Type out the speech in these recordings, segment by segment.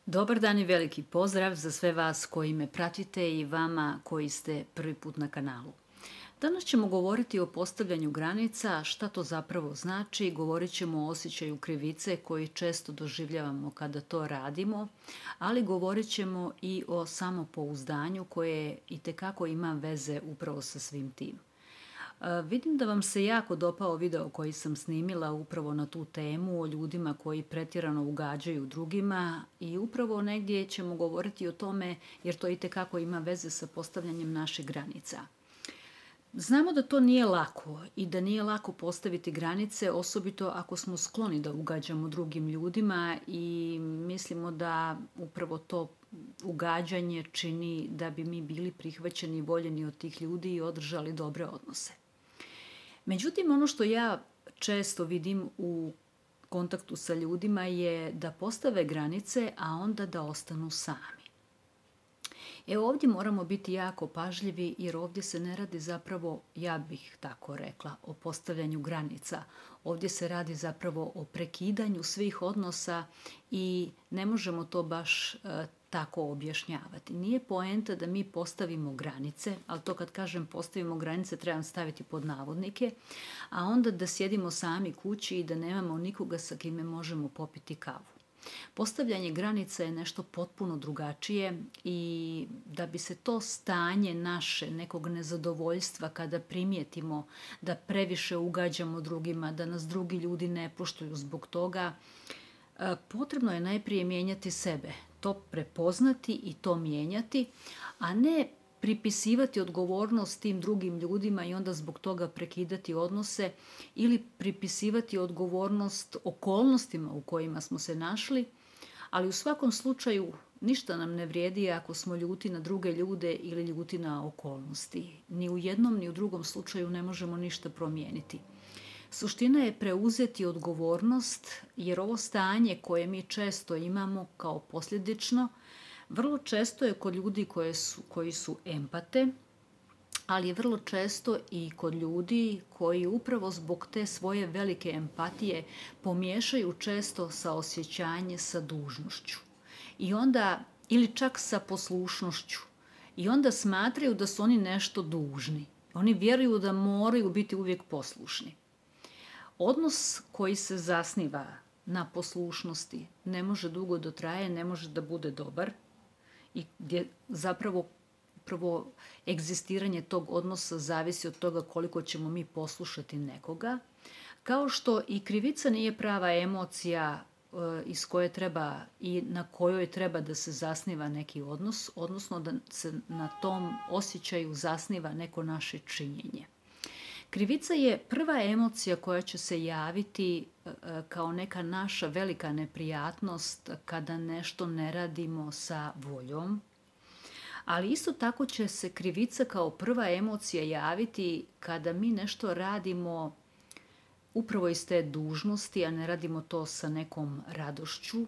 Dobar dan i veliki pozdrav za sve vas koji me pratite i vama koji ste prvi put na kanalu. Danas ćemo govoriti o postavljanju granica, šta to zapravo znači, govorit ćemo o osjećaju krivice koji često doživljavamo kada to radimo, ali govorit ćemo i o samopouzdanju koje itekako ima veze upravo sa svim tim. Vidim da vam se jako dopao video koji sam snimila upravo na tu temu o ljudima koji pretjerano ugađaju drugima i upravo negdje ćemo govoriti o tome jer to itekako ima veze sa postavljanjem naših granica. Znamo da to nije lako i da nije lako postaviti granice, osobito ako smo skloni da ugađamo drugim ljudima i mislimo da upravo to ugađanje čini da bi mi bili prihvaćeni i voljeni od tih ljudi i održali dobre odnose. Međutim, ono što ja često vidim u kontaktu sa ljudima je da postave granice, a onda da ostanu sami. Ovdje moramo biti jako pažljivi jer ovdje se ne radi zapravo, ja bih tako rekla, o postavljanju granica. Ovdje se radi zapravo o prekidanju svih odnosa i ne možemo to baš tako objašnjavati. Nije poenta da mi postavimo granice, ali to kad kažem postavimo granice trebam staviti pod navodnike, a onda da sjedimo sami kući i da nemamo nikoga sa kime možemo popiti kavu. Postavljanje granica je nešto potpuno drugačije i da bi se to stanje naše nekog nezadovoljstva kada primijetimo da previše ugađamo drugima, da nas drugi ljudi ne poštuju zbog toga, potrebno je najprije mijenjati sebe, to prepoznati i to mijenjati, a ne pripisivati odgovornost tim drugim ljudima i onda zbog toga prekidati odnose ili pripisivati odgovornost okolnostima u kojima smo se našli, ali u svakom slučaju ništa nam ne vrijedi ako smo ljuti na druge ljude ili ljuti na okolnosti. Ni u jednom ni u drugom slučaju ne možemo ništa promijeniti. Suština je preuzeti odgovornost jer ovo stanje koje mi često imamo kao posljedično vrlo često je kod ljudi koji su empate, ali je vrlo često i kod ljudi koji upravo zbog te svoje velike empatije pomiješaju često saosjećanje sa dužnošću. I onda, ili čak sa poslušnošću. I onda smatraju da su oni nešto dužni. Oni vjeruju da moraju biti uvijek poslušni. Odnos koji se zasniva na poslušnosti ne može dugo da traje, ne može da bude dobar i gdje zapravo prvo egzistiranje tog odnosa zavisi od toga koliko ćemo mi poslušati nekoga, kao što i krivica nije prava emocija iz koje treba i na kojoj treba da se zasniva neki odnos, odnosno da se na tom osjećaju zasniva neko naše činjenje. Krivica je prva emocija koja će se javiti kao neka naša velika neprijatnost kada nešto ne radimo sa voljom, ali isto tako će se krivica kao prva emocija javiti kada mi nešto radimo upravo iz te dužnosti, a ne radimo to sa nekom radošću.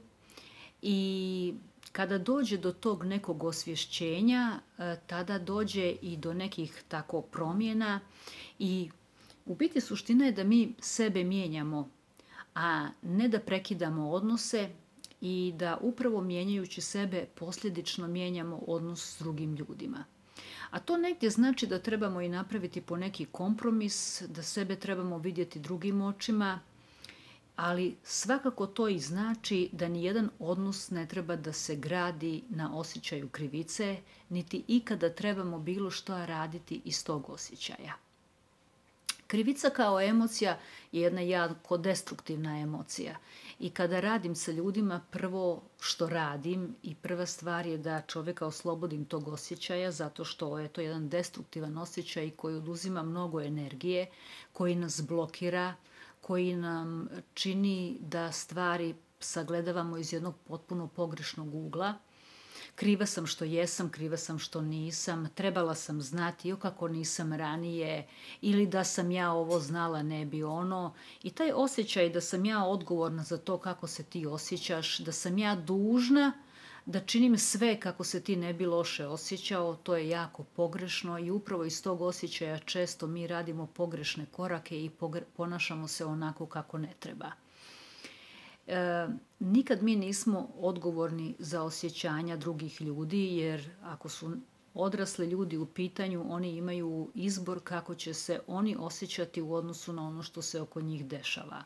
I kada dođe do tog nekog osvješćenja, tada dođe i do nekih tako promjena i u biti suština je da mi sebe mijenjamo, a ne da prekidamo odnose i da upravo mijenjajući sebe posljedično mijenjamo odnos s drugim ljudima. A to negdje znači da trebamo i napraviti po neki kompromis, da sebe trebamo vidjeti drugim očima, ali svakako to i znači da nijedan odnos ne treba da se gradi na osjećaju krivice, niti ikada trebamo bilo što raditi iz tog osjećaja. Krivica kao emocija je jedna jako destruktivna emocija i kada radim sa ljudima, prvo što radim i prva stvar je da čovjeka oslobodim tog osjećaja zato što je to jedan destruktivan osjećaj koji oduzima mnogo energije, koji nas blokira, koji nam čini da stvari sagledavamo iz jednog potpuno pogrešnog ugla. Kriva sam što jesam, kriva sam što nisam, trebala sam znati kako nisam ranije ili da sam ja ovo znala ne bi ono. I taj osjećaj da sam ja odgovorna za to kako se ti osjećaš, da sam ja dužna da činim sve kako se ti ne bi loše osjećao, to je jako pogrešno i upravo iz tog osjećaja često mi radimo pogrešne korake i ponašamo se onako kako ne treba. Nikad mi nismo odgovorni za osjećanja drugih ljudi, jer ako su odrasli ljudi u pitanju, oni imaju izbor kako će se oni osjećati u odnosu na ono što se oko njih dešava.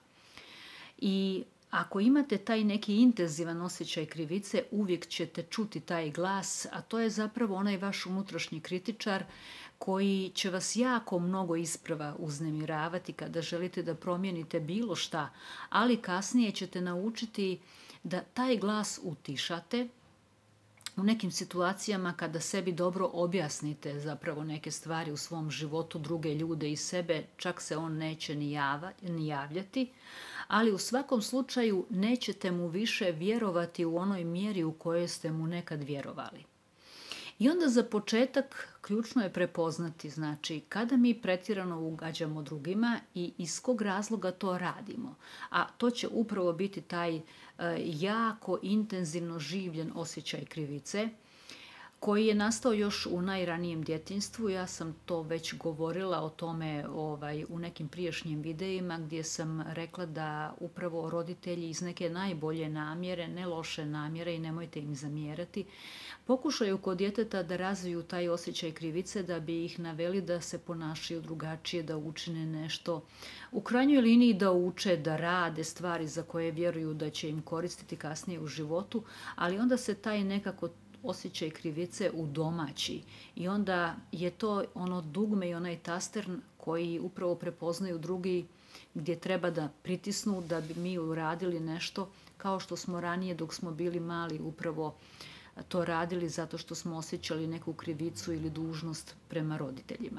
I ako imate taj neki intenzivan osjećaj krivice, uvijek ćete čuti taj glas, a to je zapravo onaj vaš unutrašnji kritičar koji će vas jako mnogo isprava uznemiravati kada želite da promijenite bilo šta, ali kasnije ćete naučiti da taj glas utišate u nekim situacijama kada sebi dobro objasnite zapravo neke stvari u svom životu, druge ljude i sebe, čak se on neće ni javljati, ali u svakom slučaju nećete mu više vjerovati u onoj mjeri u kojoj ste mu nekad vjerovali. I onda za početak ključno je prepoznati, znači, kada mi pretjerano ugađamo drugima i iz kog razloga to radimo. A to će upravo biti taj jako intenzivno življen osjećaj krivice, koji je nastao još u najranijem djetinjstvu. Ja sam to već govorila o tome u nekim prijašnjim videima gdje sam rekla da upravo roditelji iz neke najbolje namjere, ne loše namjere i nemojte im zamjerati, pokušaju kod djeteta da razviju taj osjećaj krivice da bi ih naveli da se ponašaju drugačije, da učine nešto. U krajnjoj liniji da uče, da rade stvari za koje vjeruju da će im koristiti kasnije u životu, ali onda se taj nekako osjećaj krivice udomaći i onda je to ono dugme i onaj taster koji upravo prepoznaju drugi gdje treba da pritisnu da bi mi uradili nešto kao što smo ranije dok smo bili mali upravo to radili zato što smo osjećali neku krivicu ili dužnost prema roditeljima.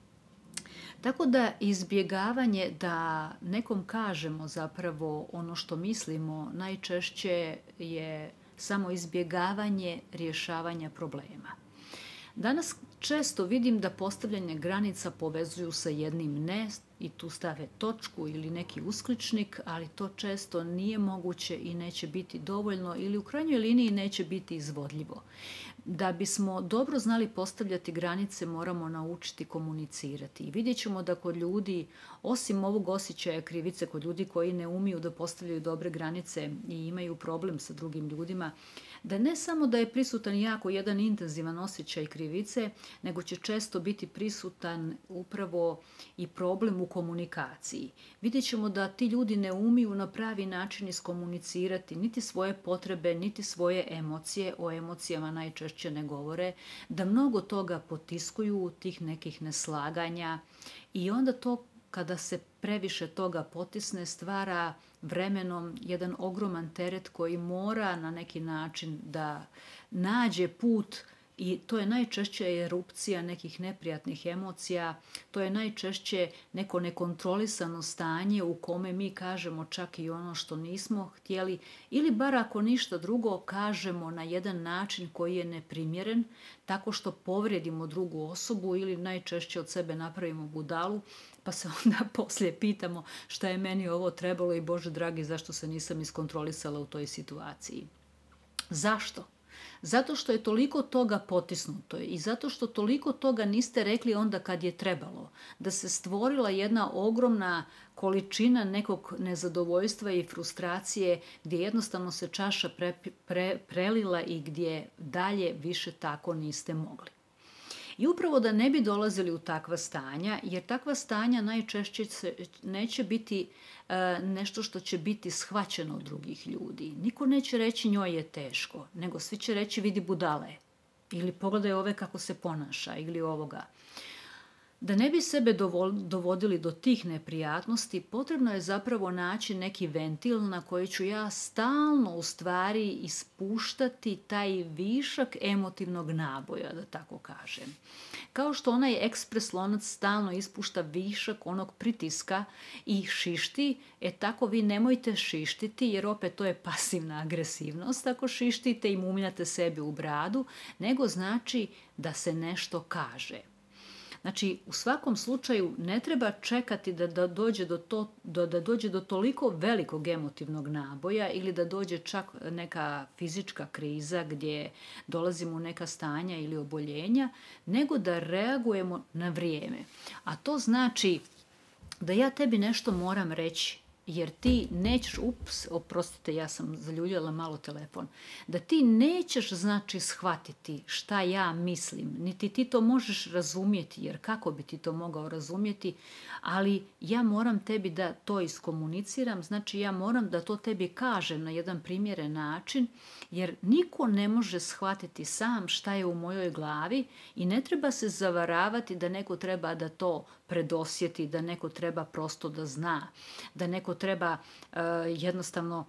Tako da izbjegavanje da nekom kažemo zapravo ono što mislimo najčešće je samo izbjegavanje rješavanja problema. Danas često vidim da postavljanje granica povezuju sa jednim ne i tu stave točku ili neki uskličnik, ali to često nije moguće i neće biti dovoljno ili u krajnjoj liniji neće biti izvodljivo. Da bismo dobro znali postavljati granice, moramo naučiti komunicirati. I vidjet ćemo da kod ljudi, osim ovog osjećaja krivice, kod ljudi koji ne umiju da postavljaju dobre granice i imaju problem sa drugim ljudima, da ne samo da je prisutan jako jedan intenzivan osjećaj krivice, nego će često biti prisutan upravo i problem u komunikaciji. Vidjet ćemo da ti ljudi ne umiju na pravi način iskomunicirati niti svoje potrebe, niti svoje emocije, o emocijama najčešće ne govore, da mnogo toga potiskuju, tih nekih neslaganja i onda to kada se previše toga potisne stvara vremenom jedan ogroman teret koji mora na neki način da nađe put i to je najčešće erupcija nekih neprijatnih emocija, to je najčešće neko nekontrolisano stanje u kome mi kažemo čak i ono što nismo htjeli ili bar ako ništa drugo kažemo na jedan način koji je neprimjeren tako što povrijedimo drugu osobu ili najčešće od sebe napravimo budalu pa se onda poslije pitamo šta je meni ovo trebalo i Bože dragi zašto se nisam iskontrolisala u toj situaciji. Zašto? Zato što je toliko toga potisnuto i zato što toliko toga niste rekli onda kad je trebalo. Da se stvorila jedna ogromna količina nekog nezadovoljstva i frustracije gdje jednostavno se čaša prelila i gdje dalje više tako niste mogli. I upravo da ne bi dolazili u takva stanja, jer takva stanja najčešće neće biti nešto što će biti shvaćeno od drugih ljudi. Niko neće reći njoj je teško, nego svi će reći vidi budale ili pogledaj ove kako se ponaša ili ovoga. Da ne bi sebe dovodili do tih neprijatnosti, potrebno je zapravo naći neki ventil na koji ću ja stalno u stvari ispuštati taj višak emotivnog naboja, da tako kažem. Kao što onaj ekspres lonac stalno ispušta višak onog pritiska i šišti, tako vi nemojte šištiti jer opet to je pasivna agresivnost ako šištite i mumljate sebi u bradu, nego znači da se nešto kaže. Znači, u svakom slučaju ne treba čekati da dođe do toliko velikog emotivnog naboja ili da dođe čak neka fizička kriza gdje dolazimo u neka stanja ili oboljenja, nego da reagujemo na vrijeme. A to znači da ja tebi nešto moram reći Jer ti nećeš, oprostite, ja sam zaljuljala malo telefon, da ti nećeš znači shvatiti šta ja mislim, niti ti to možeš razumjeti, jer kako bi ti to mogao razumjeti, ali ja moram tebi da to iskomuniciram, znači ja moram da to tebi kažem na jedan primjeren način, jer niko ne može shvatiti sam šta je u mojoj glavi i ne treba se zavaravati da neko treba da to predosjeti, da neko treba prosto da zna, da neko treba jednostavno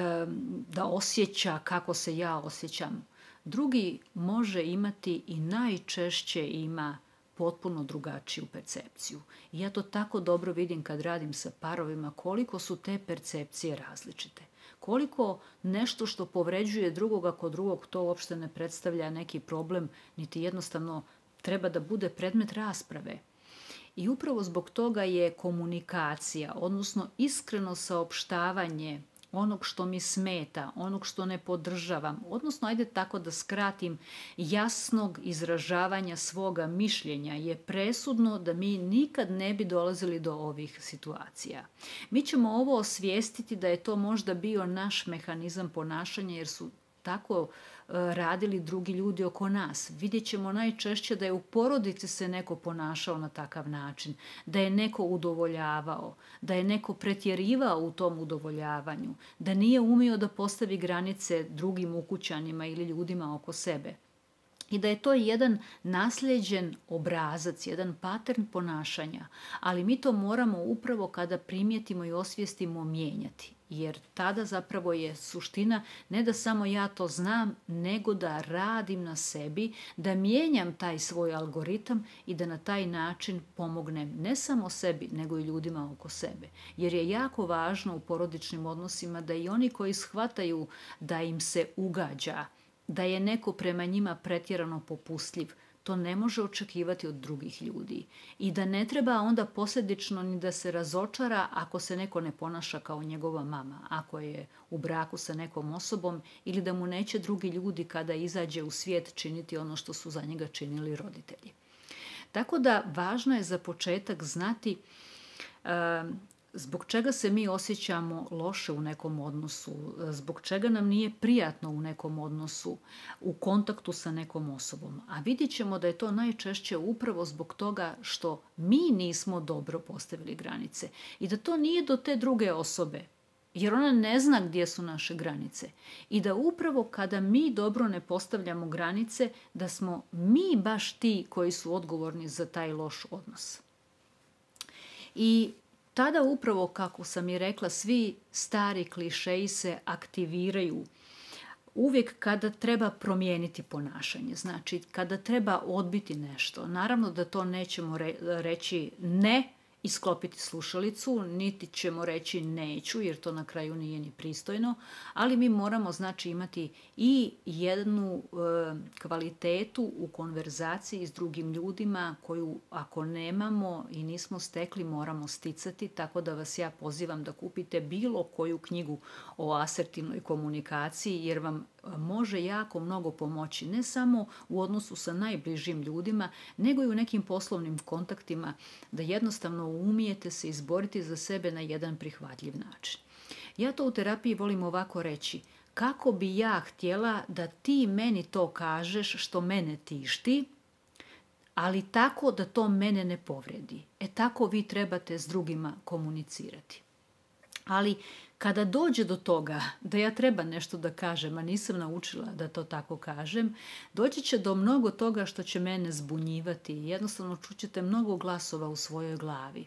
da osjeća kako se ja osjećam. Drugi može imati i najčešće ima potpuno drugačiju percepciju. I ja to tako dobro vidim kad radim sa parovima, koliko su te percepcije različite. Koliko nešto što povređuje drugoga kod drugog, to uopšte ne predstavlja neki problem, niti jednostavno treba da bude predmet rasprave. I upravo zbog toga je komunikacija, odnosno iskreno saopštavanje onog što mi smeta, onog što ne podržavam, odnosno ajde tako da skratim, jasnog izražavanja svoga mišljenja je presudno da mi nikad ne bi dolazili do ovih situacija. Mi ćemo ovo osvijestiti da je to možda bio naš mehanizam ponašanja jer su tako radili drugi ljudi oko nas. Vidjet ćemo najčešće da je u porodici se neko ponašao na takav način, da je neko udovoljavao, da je neko pretjerivao u tom udovoljavanju, da nije umio da postavi granice drugim ukućanima ili ljudima oko sebe. I da je to jedan nasljeđen obrazac, jedan pattern ponašanja, ali mi to moramo upravo kada primijetimo i osvijestimo mijenjati. Jer tada zapravo je suština ne da samo ja to znam, nego da radim na sebi, da mijenjam taj svoj algoritam i da na taj način pomognem ne samo sebi, nego i ljudima oko sebe. Jer je jako važno u porodičnim odnosima da i oni koji shvataju da im se ugađa, da je neko prema njima pretjerano popustljiv, to ne može očekivati od drugih ljudi. I da ne treba onda posljedično ni da se razočara ako se neko ne ponaša kao njegova mama, ako je u braku sa nekom osobom ili da mu neće drugi ljudi kada izađe u svijet činiti ono što su za njega činili roditelji. Tako da važno je za početak znati zbog čega se mi osjećamo loše u nekom odnosu, zbog čega nam nije prijatno u nekom odnosu, u kontaktu sa nekom osobom. A vidjet ćemo da je to najčešće upravo zbog toga što mi nismo dobro postavili granice i da to nije do te druge osobe, jer ona ne zna gdje su naše granice. I da upravo kada mi dobro ne postavljamo granice, da smo mi baš ti koji su odgovorni za taj loš odnos. I tada upravo, kako sam i rekla, svi stari klišeji se aktiviraju uvijek kada treba promijeniti ponašanje, znači kada treba odbiti nešto. Naravno da to nećemo reći ne i sklopiti slušalicu, niti ćemo reći neću, jer to na kraju nije ni pristojno, ali mi moramo znači imati i jednu kvalitetu u konverzaciji s drugim ljudima koju ako nemamo i nismo stekli moramo sticati, tako da vas ja pozivam da kupite bilo koju knjigu o asertivnoj komunikaciji jer vam može jako mnogo pomoći, ne samo u odnosu sa najbližim ljudima, nego i u nekim poslovnim kontaktima, da jednostavno umijete se izboriti za sebe na jedan prihvatljiv način. Ja to u terapiji volim ovako reći, kako bi ja htjela da ti meni to kažeš što mene tišti, ali tako da to mene ne povredi. Tako vi trebate s drugima komunicirati. Ali kada dođe do toga da ja treba nešto da kažem, a nisam naučila da to tako kažem, doći će do mnogo toga što će mene zbunjivati. Jednostavno čućete mnogo glasova u svojoj glavi.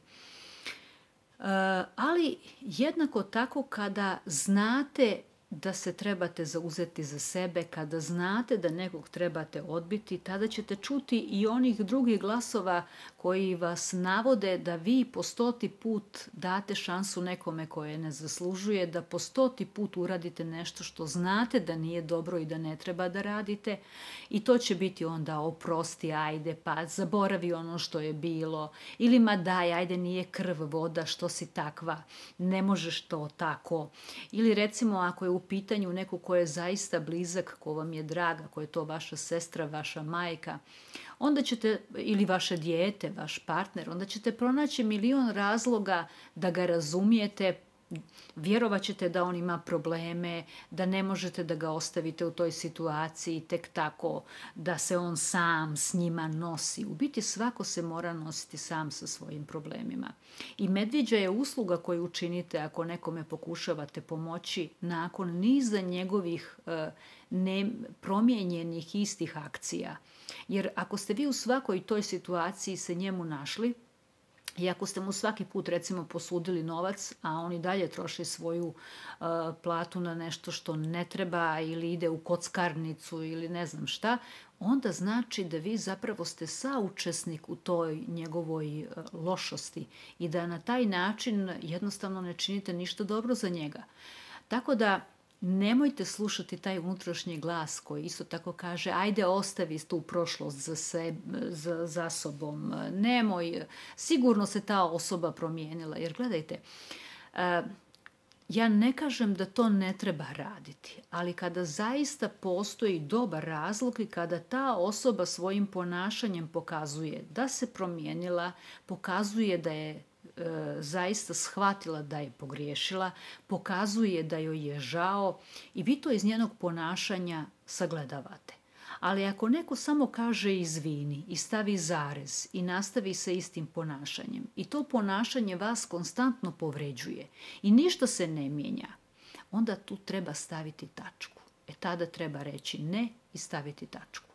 Ali jednako tako kada znate da se trebate zauzeti za sebe, kada znate da nekog trebate odbiti, tada ćete čuti i onih drugih glasova koji vas navode da vi po 100. put date šansu nekome koje ne zaslužuje, da po 100. put uradite nešto što znate da nije dobro i da ne treba da radite. I to će biti onda oprosti, ajde, pa zaboravi ono što je bilo. Ili ma daj, ajde, nije krv voda, što si takva, ne možeš to tako. Ili recimo ako je u pitanju neko ko je zaista blizak, ko vam je drag, ako je to vaša sestra, vaša majka, onda ćete, ili vaše dijete, vaš partner, onda ćete pronaći milion razloga da ga razumijete, vjerovat ćete da on ima probleme, da ne možete da ga ostavite u toj situaciji tek tako, da se on sam s njima nosi. U biti svako se mora nositi sam sa svojim problemima. I medvjeđa je usluga koju učinite ako nekome pokušavate pomoći nakon niza njegovih nepromijenjenih istih akcija. Jer ako ste vi u svakoj toj situaciji se njemu našli, i ako ste mu svaki put recimo posudili novac, a on i dalje troši svoju platu na nešto što ne treba ili ide u kockarnicu ili ne znam šta, onda znači da vi zapravo ste saučesnik u toj njegovoj lošosti i da na taj način jednostavno ne činite ništa dobro za njega. Tako da nemojte slušati taj unutrašnji glas koji isto tako kaže ajde ostavi tu prošlost za sobom, nemoj, sigurno se ta osoba promijenila. Jer gledajte, ja ne kažem da to ne treba raditi, ali kada zaista postoji dobar razlog i kada ta osoba svojim ponašanjem pokazuje da se promijenila, pokazuje da je zaista shvatila da je pogriješila, pokazuje da joj je žao i vi to iz njenog ponašanja sagledavate. Ali ako neko samo kaže izvini i stavi zarez i nastavi sa istim ponašanjem i to ponašanje vas konstantno povređuje i ništa se ne mijenja, onda tu treba staviti tačku. Tada treba reći ne i staviti tačku.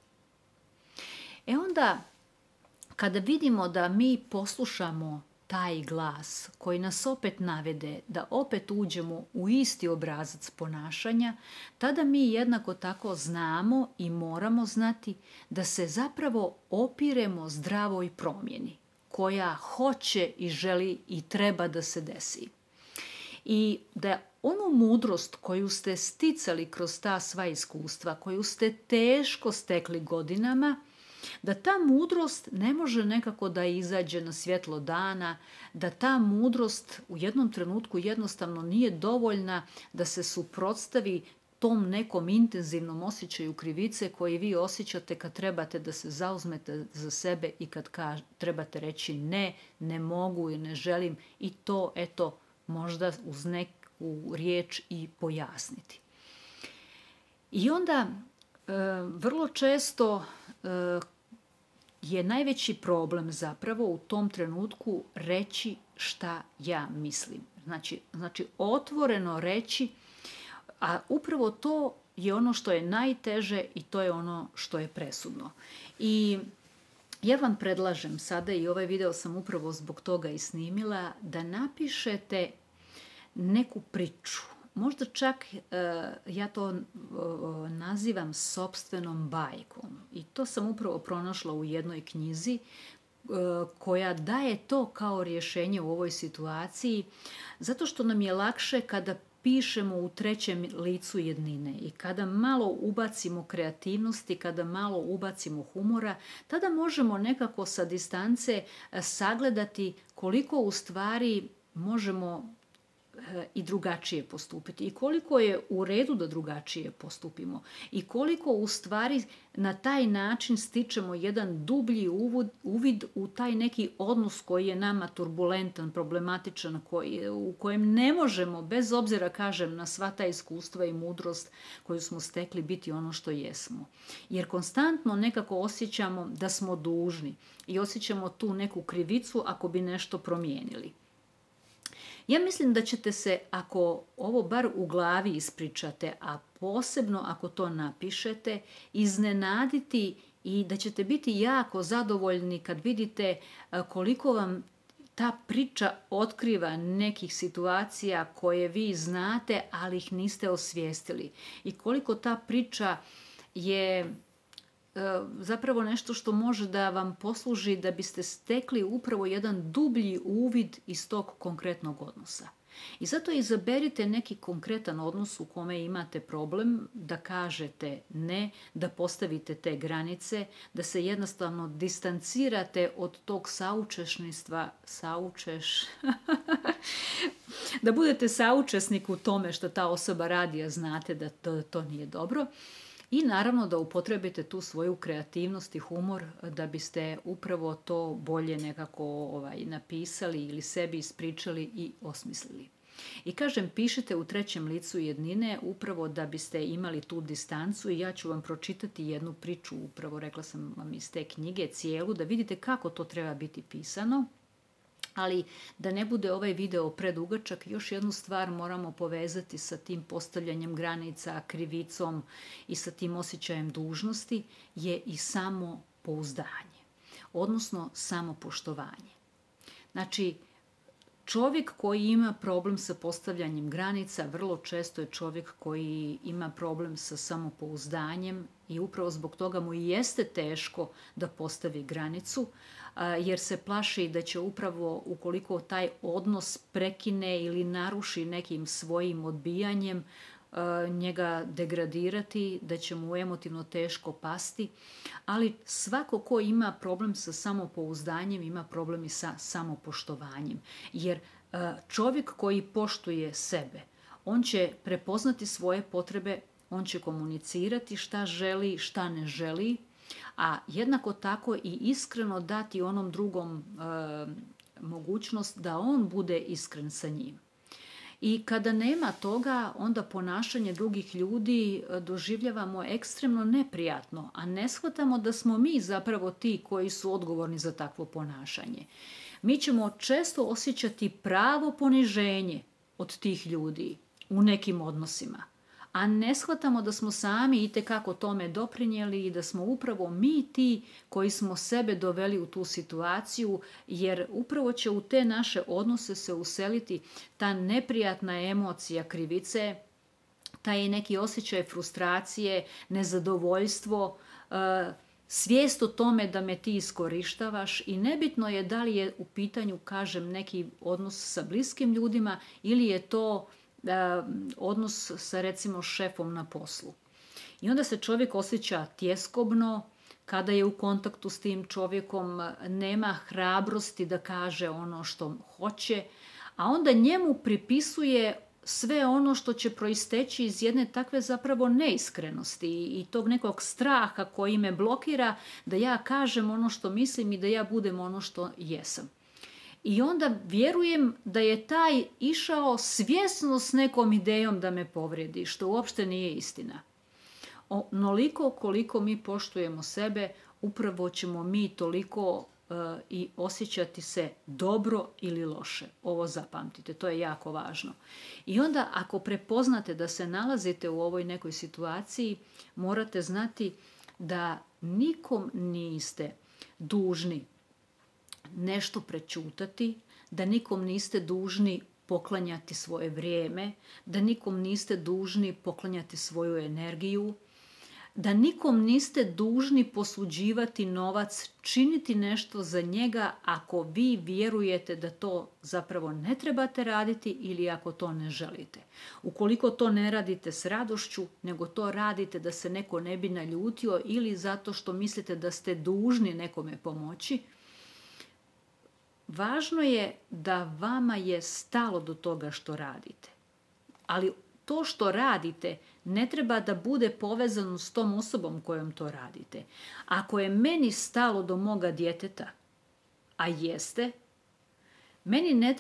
Onda kada vidimo da mi poslušamo taj glas koji nas opet navede da opet uđemo u isti obrazac ponašanja, tada mi jednako tako znamo i moramo znati da se zapravo opiremo zdravoj promjeni koja hoće i želi i treba da se desi. I da onu mudrost koju ste sticali kroz ta sva iskustva, koju ste teško stekli godinama, da ta mudrost ne može nekako da izađe na svjetlo dana, da ta mudrost u jednom trenutku jednostavno nije dovoljna da se suprotstavi tom nekom intenzivnom osjećaju krivice koji vi osjećate kad trebate da se zauzmete za sebe i kad trebate reći ne, ne mogu i ne želim i to, eto, možda uz neku riječ i pojasniti. I onda vrlo često je najveći problem zapravo u tom trenutku reći šta ja mislim. Znači otvoreno reći, a upravo to je ono što je najteže i to je ono što je presudno. I ja vam predlažem sada, i ovaj video sam upravo zbog toga i snimila, da napišete neku priču. Možda čak ja to nazivam sopstvenom bajkom. I to sam upravo pronašla u jednoj knjizi koja daje to kao rješenje u ovoj situaciji, zato što nam je lakše kada pišemo u trećem licu jednine i kada malo ubacimo kreativnosti, kada malo ubacimo humora, tada možemo nekako sa distance sagledati koliko u stvari možemo i drugačije postupiti i koliko je u redu da drugačije postupimo i koliko u stvari na taj način stičemo jedan dublji uvid u taj neki odnos koji je nama turbulentan, problematičan, u kojem ne možemo, bez obzira, kažem, na sva ta iskustva i mudrost koju smo stekli, biti ono što jesmo. Jer konstantno nekako osjećamo da smo dužni i osjećamo tu neku krivicu ako bi nešto promijenili. Ja mislim da ćete se, ako ovo bar u glavi ispričate, a posebno ako to napišete, iznenaditi i da ćete biti jako zadovoljni kad vidite koliko vam ta priča otkriva nekih situacija koje vi znate, ali ih niste osvijestili. I koliko ta priča je zapravo nešto što može da vam posluži da biste stekli upravo jedan dublji uvid iz tog konkretnog odnosa. I zato izaberite neki konkretan odnos u kome imate problem, da kažete ne, da postavite te granice, da se jednostavno distancirate od tog saučesništva, da budete saučesnik u tome što ta osoba radi, a znate da to nije dobro. I naravno da upotrebite tu svoju kreativnost i humor da biste upravo to bolje nekako napisali ili sebi ispričali i osmislili. I kažem, pišite u trećem licu jednine upravo da biste imali tu distancu i ja ću vam pročitati jednu priču, upravo rekla sam vam iz te knjige cijelu, da vidite kako to treba biti pisano. Ali da ne bude ovaj video predugačak, još jednu stvar moramo povezati sa tim postavljanjem granica, krivicom i sa tim osjećajem dužnosti je i samopouzdanje, odnosno samopoštovanje. Znači, čovjek koji ima problem sa postavljanjem granica vrlo često je čovjek koji ima problem sa samopouzdanjem i upravo zbog toga mu i jeste teško da postavi granicu, jer se plaši da će upravo ukoliko taj odnos prekine ili naruši nekim svojim odbijanjem, njega degradirati, da će mu emotivno teško pasti, ali svako ko ima problem sa samopouzdanjem ima problem i sa samopoštovanjem, jer čovjek koji poštuje sebe, on će prepoznati svoje potrebe, on će komunicirati šta želi, šta ne želi, a jednako tako i iskreno dati onom drugom mogućnost da on bude iskren sa njim. I kada nema toga, onda ponašanje drugih ljudi doživljavamo ekstremno neprijatno, a ne shvatamo da smo mi zapravo ti koji su odgovorni za takvo ponašanje. Mi ćemo često osjećati pravo poniženje od tih ljudi u nekim odnosima, a ne shvatamo da smo sami itekako tome doprinijeli i da smo upravo mi ti koji smo sebe doveli u tu situaciju, jer upravo će u te naše odnose se useliti ta neprijatna emocija krivice, taj neki osjećaj frustracije, nezadovoljstvo, svijest o tome da me ti iskorištavaš i nebitno je da li je u pitanju, kažem, neki odnos sa bliskim ljudima ili je to odnos sa recimo šefom na poslu. I onda se čovjek osjeća tjeskobno, kada je u kontaktu s tim čovjekom nema hrabrosti da kaže ono što hoće, a onda njemu pripisuje sve ono što će proisteći iz jedne takve zapravo neiskrenosti i tog nekog straha koji me blokira da ja kažem ono što mislim i da ja budem ono što jesam. I onda vjerujem da je taj išao svjesno s nekom idejom da me povrijedi, što uopšte nije istina. Onoliko koliko mi poštujemo sebe, upravo ćemo mi toliko i osjećati se dobro ili loše. Ovo zapamtite, to je jako važno. I onda ako prepoznate da se nalazite u ovoj nekoj situaciji, morate znati da nikom niste dužni nešto prečutati, da nikom niste dužni poklanjati svoje vrijeme, da nikom niste dužni poklanjati svoju energiju, da nikom niste dužni posuđivati novac, činiti nešto za njega ako vi vjerujete da to zapravo ne trebate raditi ili ako to ne želite. Ukoliko to ne radite s radošću, nego to radite da se neko ne bi naljutio ili zato što mislite da ste dužni nekome pomoći, važno je da vama je stalo do toga što radite. Ali to što radite ne treba da bude povezano s tom osobom kojom to radite. Ako je meni stalo do moga djeteta, a jeste, meni ne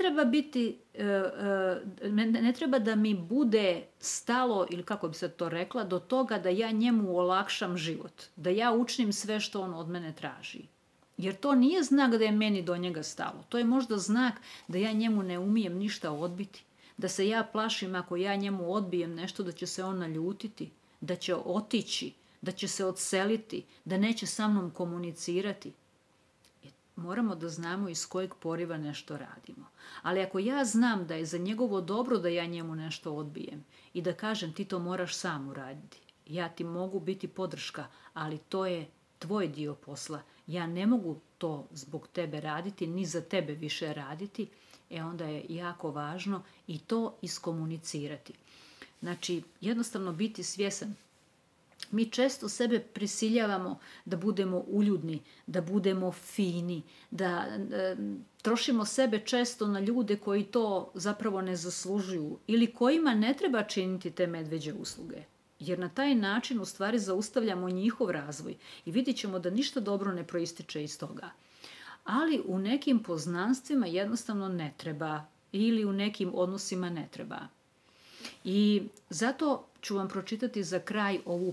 treba da mi bude stalo, ili kako bi se to rekla, do toga da ja njemu olakšam život, da ja učinim sve što on od mene traži. Jer to nije znak da je meni do njega stalo. To je možda znak da ja njemu ne umijem ništa odbiti. Da se ja plašim ako ja njemu odbijem nešto da će se on naljutiti, da će otići, da će se odseliti, da neće sa mnom komunicirati. Moramo da znamo iz kojeg poriva nešto radimo. Ali ako ja znam da je za njegovo dobro da ja njemu nešto odbijem i da kažem ti to moraš sam uraditi, ja ti mogu biti podrška, ali to je tvoj dio posla. Ja ne mogu to zbog tebe raditi, ni za tebe više raditi, onda je jako važno i to iskomunicirati. Znači, jednostavno biti svjesan. Mi često sebe prisiljavamo da budemo uljudni, da budemo fini, da trošimo sebe često na ljude koji to zapravo ne zaslužuju ili kojima ne treba činiti te medveđe usluge. Jer na taj način u stvari zaustavljamo njihov razvoj i vidjet ćemo da ništa dobro ne proističe iz toga. Ali u nekim poznanstvima jednostavno ne treba ili u nekim odnosima ne treba. I zato ću vam pročitati za kraj ovu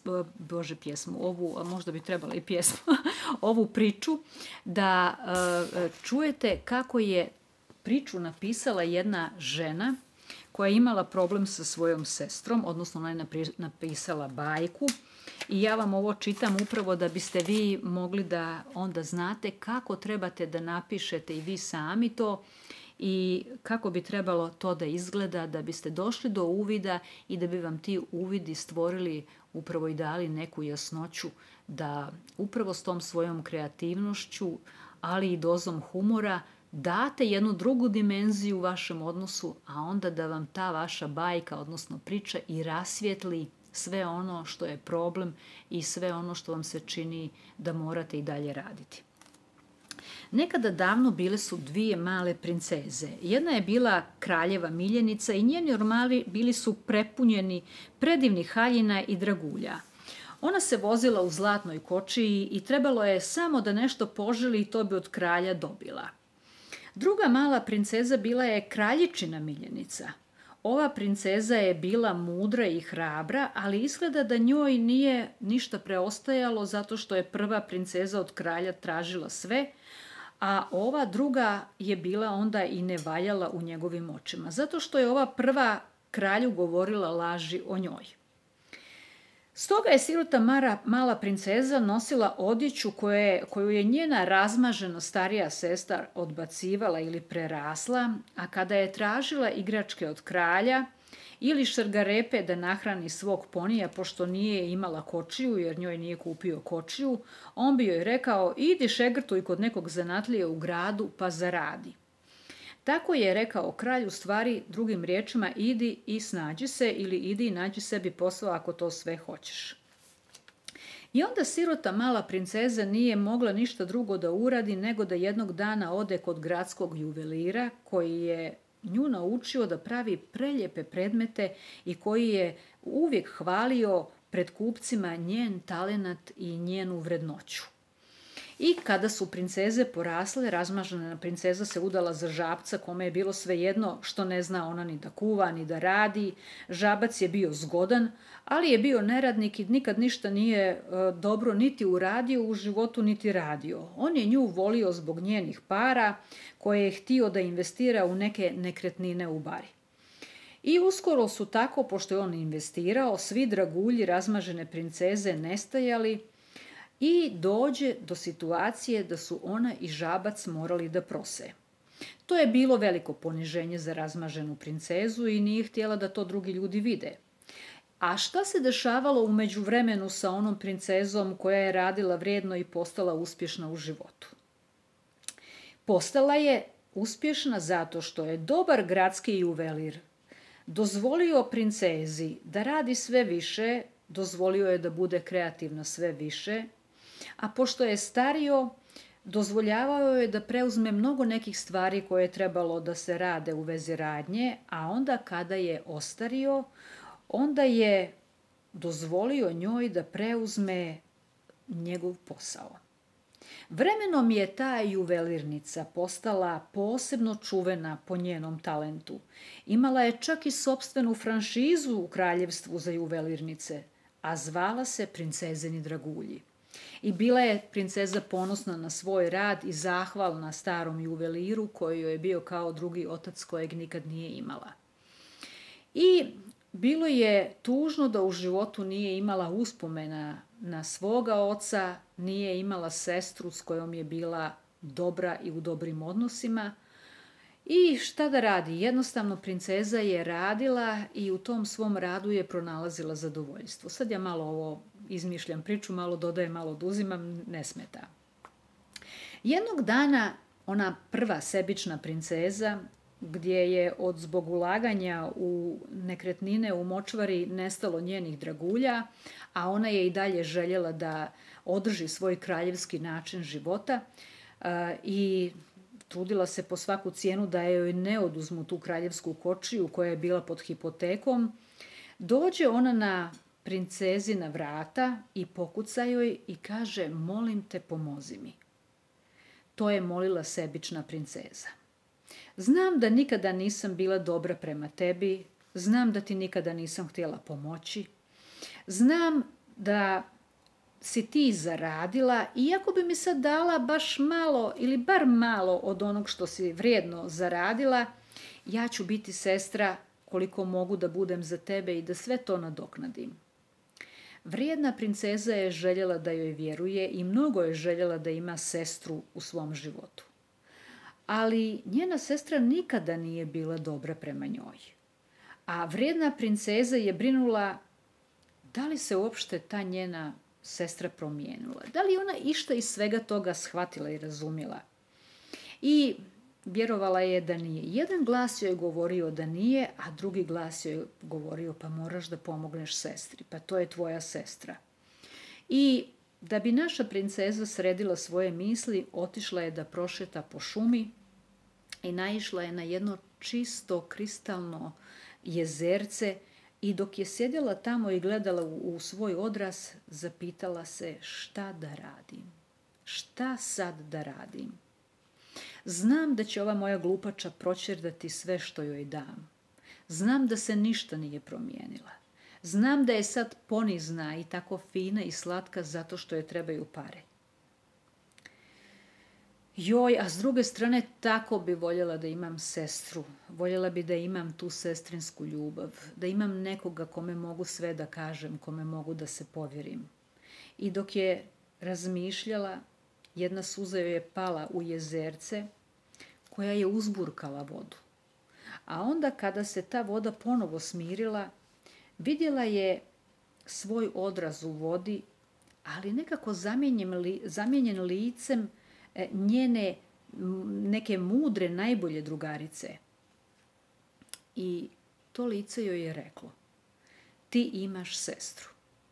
možda bi trebala i pjesmu, ovu priču, da čujete kako je priču napisala jedna žena koja je imala problem sa svojom sestrom, odnosno ona je napisala bajku. I ja vam ovo čitam upravo da biste vi mogli da onda znate kako trebate da napišete i vi sami to i kako bi trebalo to da izgleda, da biste došli do uvida i da bi vam ti uvidi stvorili upravo i dali neku jasnoću da upravo s tom svojom kreativnošću, ali i dozom humora, date jednu drugu dimenziju u vašem odnosu, a onda da vam ta vaša bajka, odnosno priča, i rasvijetli sve ono što je problem i sve ono što vam se čini da morate i dalje raditi. Nekada davno bile su dvije male princeze. Jedna je bila kraljeva miljenica i njeni ormari bili su prepunjeni predivnih haljina i dragulja. Ona se vozila u zlatnoj kočiji i trebalo je samo da nešto poželi i to bi od kralja dobila. Druga mala princeza bila je kraljičina miljenica. Ova princeza je bila mudra i hrabra, ali izgleda da njoj nije ništa preostajalo zato što je prva princeza od kralja tražila sve, a ova druga je bila onda i ne valjala u njegovim očima, zato što je ova prva kralju govorila laži o njoj. Stoga je sirota mala princeza nosila odjeću koju je njena razmažena starija sestra odbacivala ili prerasla, a kada je tražila igračke od kralja ili šargarepe da nahrani svog ponija, pošto nije imala kočiju jer njoj nije kupio kočiju, on bi joj rekao: idi šegrtuj kod nekog zanatlije u gradu pa zaradi. Tako je rekao kralj, u stvari drugim riječima: idi i snađi se, ili idi i nađi sebi posao ako to sve hoćeš. I onda sirota mala princeza nije mogla ništa drugo da uradi nego da jednog dana ode kod gradskog juvelira koji je nju naučio da pravi preljepe predmete i koji je uvijek hvalio pred kupcima njen talenat i njenu vrednoću. I kada su princeze porasle, razmažena princeza se udala za žabca kome je bilo svejedno što ne zna ona ni da kuva, ni da radi. Žabac je bio zgodan, ali je bio neradnik i nikad ništa nije dobro niti uradio u životu, niti radio. On je nju volio zbog njenih para koje je htio da investira u neke nekretnine u bari. I uskoro su tako, pošto je on investirao, svi dragulji razmažene princeze nestajali i dođe do situacije da su ona i žabac morali da prose. To je bilo veliko poniženje za razmaženu princezu i nije htjela da to drugi ljudi vide. A šta se dešavalo u međuvremenu sa onom princezom koja je radila vrijedno i postala uspješna u životu? Postala je uspješna zato što je dobar gradski juvelir dozvolio princezi da radi sve više, dozvolio je da bude kreativna sve više, a pošto je stario, dozvoljavao je da preuzme mnogo nekih stvari koje je trebalo da se rade u vezi radnje, a onda kada je ostario, onda je dozvolio njoj da preuzme njegov posao. Vremenom je ta juvelirnica postala posebno čuvena po njenom talentu. Imala je čak i sopstvenu franšizu u kraljevstvu za juvelirnice, a zvala se Princezini dragulji. I bila je princeza ponosna na svoj rad i zahvalna starom juveliru koji joj je bio kao drugi otac kojeg nikad nije imala. I bilo je tužno da u životu nije imala uspomena na svoga oca, nije imala sestru s kojom je bila dobra i u dobrim odnosima. I šta da radi? Jednostavno princeza je radila i u tom svom radu je pronalazila zadovoljstvo. Sad ja malo ovo izmišljam priču, malo dodajem, malo oduzimam, ne smeta. Jednog dana ona prva sebična princeza, gdje je zbog ulaganja u nekretnine u močvari nestalo njenih dragulja, a ona je i dalje željela da održi svoj kraljevski način života i trudila se po svaku cijenu da joj ne oduzmu tu kraljevsku kočiju koja je bila pod hipotekom, dođe ona na princezina vrata i pokuca joj i kaže: molim te, pomozi mi. To je molila sebična princeza. Znam da nikada nisam bila dobra prema tebi, znam da ti nikada nisam htjela pomoći, znam da si ti zaradila, iako bi mi sad dala baš malo ili bar malo od onog što si vrijedno zaradila, ja ću biti sestra koliko mogu da budem za tebe i da sve to nadoknadim. Vrijedna princeza je željela da joj vjeruje i mnogo je željela da ima sestru u svom životu. Ali njena sestra nikada nije bila dobra prema njoj. A vrijedna princeza je brinula da li se uopšte ta njena sestra promijenila. Da li ona išta iz svega toga shvatila i razumjela. I vjerovala je da nije. Jedan glas joj je govorio da nije, a drugi glas joj je govorio pa moraš da pomogneš sestri, pa to je tvoja sestra. I da bi naša princeza sredila svoje misli, otišla je da prošeta po šumi i naišla je na jedno čisto kristalno jezerce i dok je sjedjela tamo i gledala u svoj odraz, zapitala se šta da radim. Šta sad da radim? Znam da će ova moja glupača proćerdati sve što joj dam. Znam da se ništa nije promijenila. Znam da je sad ponizna i tako fina i slatka zato što joj trebaju pare. Joj, a s druge strane tako bi voljela da imam sestru. Voljela bi da imam tu sestrinsku ljubav, da imam nekoga kome mogu sve da kažem, kome mogu da se povjerim. I dok je razmišljala, jedna suza joj je pala u jezerce koja je uzburkala vodu. A onda kada se ta voda ponovo smirila, vidjela je svoj odraz u vodi, ali nekako zamijenjen licem njene neke mudre, najbolje drugarice. I to lice joj je reklo, ti imaš sestru.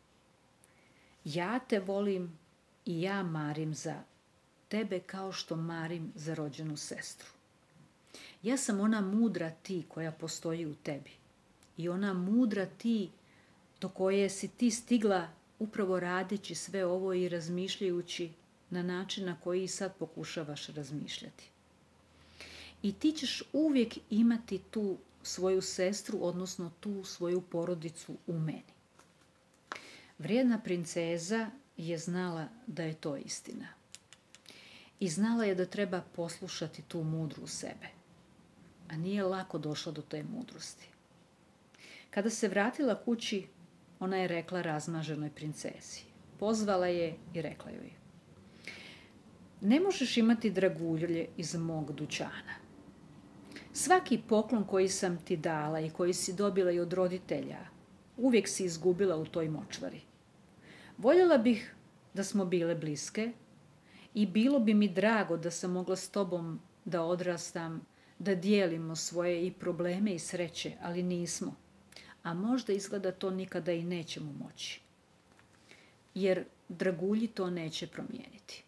Ja te volim i ja marim za tebe kao što marim za rođenu sestru. Ja sam ona mudra ti koja postoji u tebi. I ona mudra ti do koje si ti stigla upravo radeći sve ovo i razmišljajući na način na koji sad pokušavaš razmišljati. I ti ćeš uvijek imati tu svoju sestru, odnosno tu svoju porodicu u meni. Vrijedna princeza je znala da je to istina. I znala je da treba poslušati tu mudru sebe. A nije lako došla do te mudrosti. Kada se vratila kući, ona je rekla razmaženoj princezi. Pozvala je i rekla joj, ne možeš imati dragulje iz mog dućana. Svaki poklon koji sam ti dala i koji si dobila i od roditelja, uvijek si izgubila u toj močvari. Voljela bih da smo bile bliske i bilo bi mi drago da sam mogla s tobom da odrastam, da dijelimo svoje i probleme i sreće, ali nismo. A možda izgleda to nikada i nećemo moći. Jer dragulji to neće promijeniti.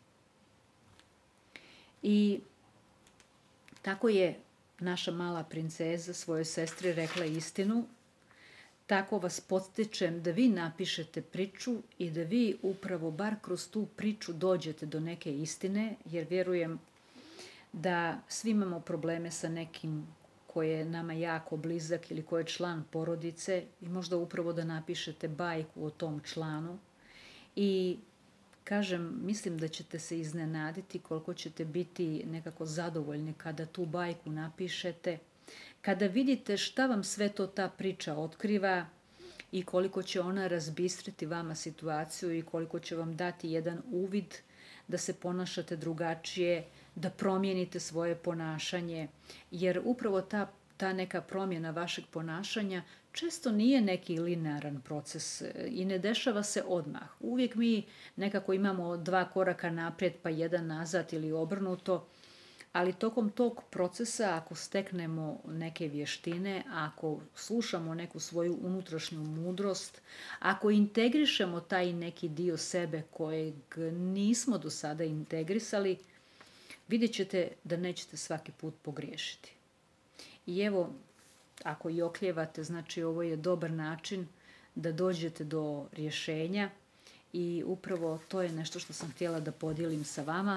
I tako je naša mala princeza svojoj sestri rekla istinu. Tako vas podstičem da vi napišete priču i da vi upravo bar kroz tu priču dođete do neke istine, jer vjerujem da svi imamo probleme sa nekim koji je nama jako blizak ili koji je član porodice i možda upravo da napišete bajku o tom članu. I kažem, mislim da ćete se iznenaditi koliko ćete biti nekako zadovoljni kada tu bajku napišete, kada vidite šta vam sve to ta priča otkriva i koliko će ona razbistriti vama situaciju i koliko će vam dati jedan uvid da se ponašate drugačije, da promijenite svoje ponašanje, jer upravo ta neka promjena vašeg ponašanja često nije neki linearan proces i ne dešava se odmah. Uvijek mi nekako imamo 2 koraka naprijed pa 1 nazad ili obrnuto, ali tokom tog procesa ako steknemo neke vještine, ako slušamo neku svoju unutrašnju mudrost, ako integrišemo taj neki dio sebe kojeg nismo do sada integrisali, vidjet ćete da nećete svaki put pogriješiti. I evo, ako i oklijevate, znači ovo je dobar način da dođete do rješenja i upravo to je nešto što sam htjela da podijelim sa vama.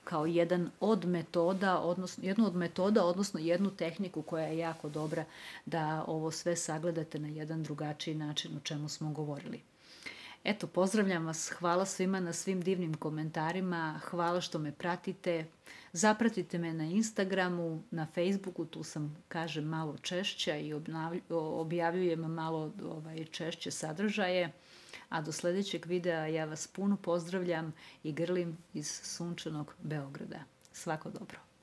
kao jednu od metoda, odnosno jednu tehniku koja je jako dobra da ovo sve sagledate na jedan drugačiji način o čemu smo govorili. Eto, pozdravljam vas, hvala svima na svim divnim komentarima, hvala što me pratite. Zapratite me na Instagramu, na Facebooku, tu sam, kažem, malo češća i objavljujem malo češće sadržaje. A do sljedećeg videa ja vas puno pozdravljam i grlim iz sunčanog Beograda. Svako dobro.